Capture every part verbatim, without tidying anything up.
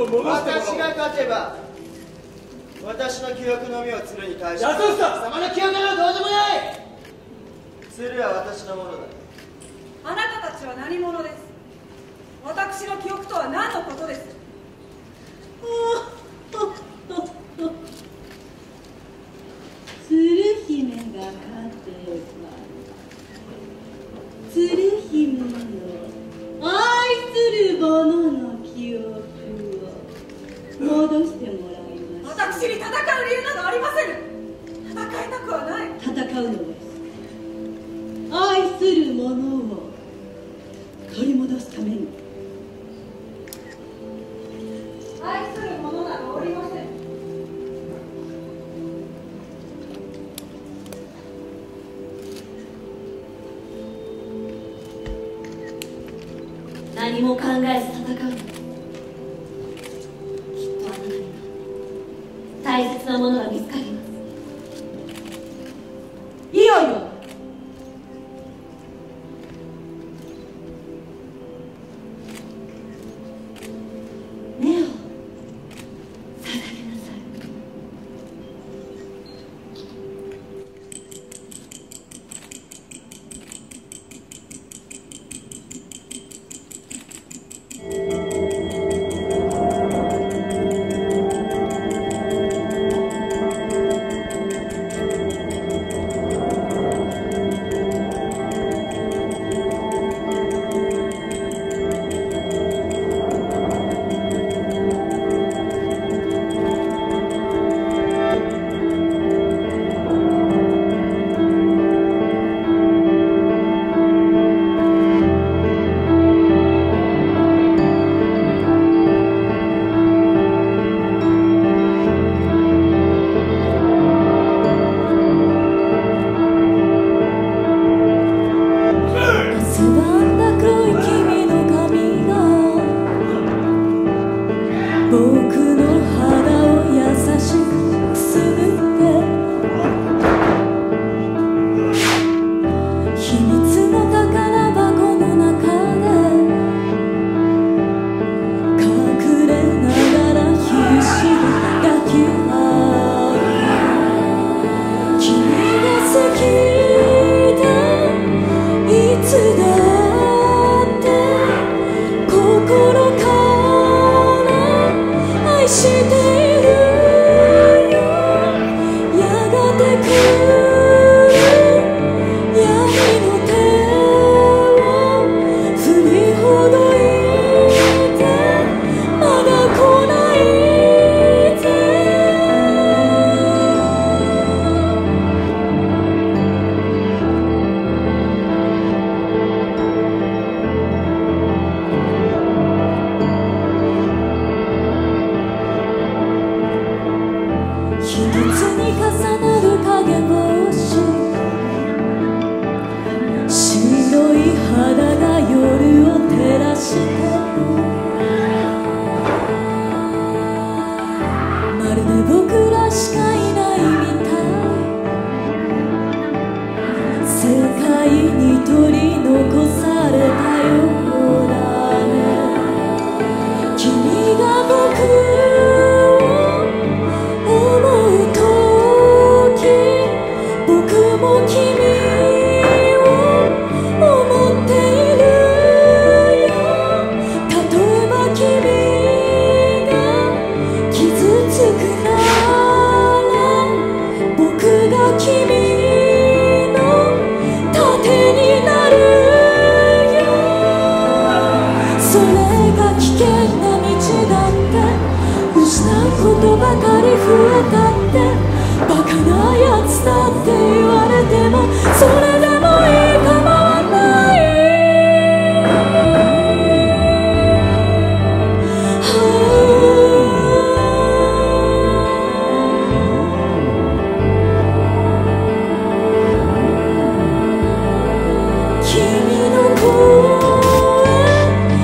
を戻してもらおう。 私が勝てば私の記憶のみを鶴に返します。 安下貴様の記憶などどうでもよい。鶴は私のものだ。 あなたたちは何者です。私の記憶とは何のことです。 鶴姫が勝てば鶴姫の愛する者の記憶を戻してもらいます。 私に戦う理由などありません。戦いたくはない。 戦うのです。愛する者を取り戻すために。 愛する者などおりません。 何も考えず戦うの。きっとあなたには大切なものが見つかります。いよいよ目を捧げなさい。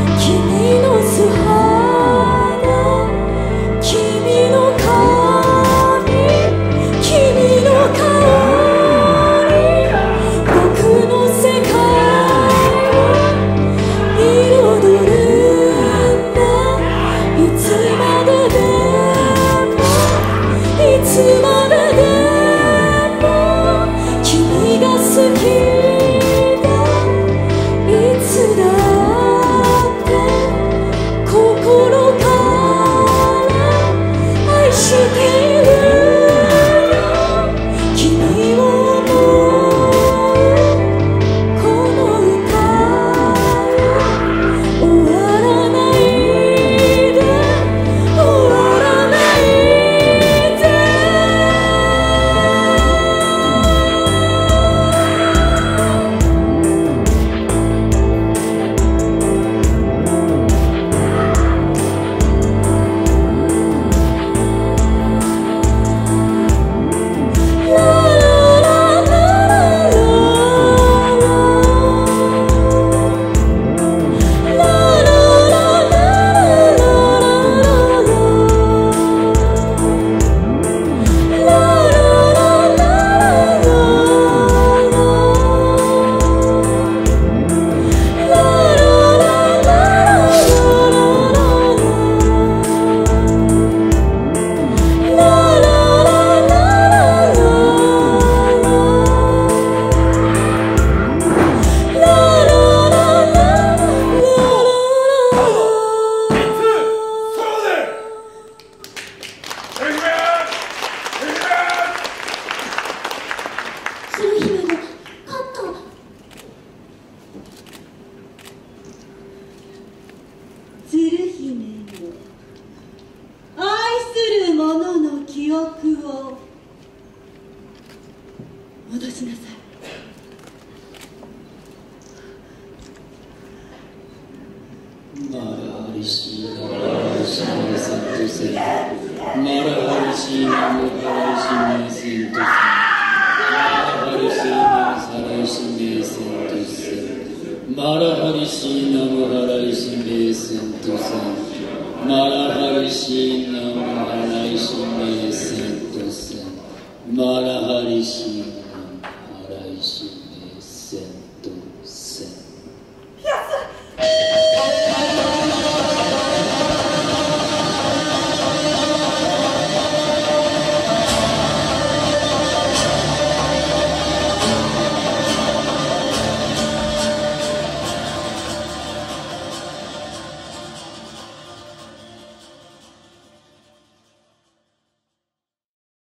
君の顔リシーナムハライシメセントセンマラハリシーナムハライシメセントセンマラハリシーナムハライシメセントセンマラハリシーナムハライシメセントセンマラハリシーナムハライシメセントセンマラハリシ